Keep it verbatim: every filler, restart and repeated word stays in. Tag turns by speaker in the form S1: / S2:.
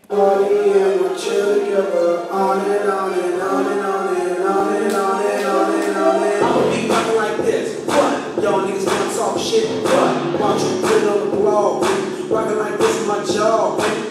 S1: Party and we'll chill together, on and on and on and on and on and on and on and on and I'ma be rockin' like this, what? Y'all niggas wanna talk shit, what? Why don't you put it on the blog, rockin' like this in my jaw,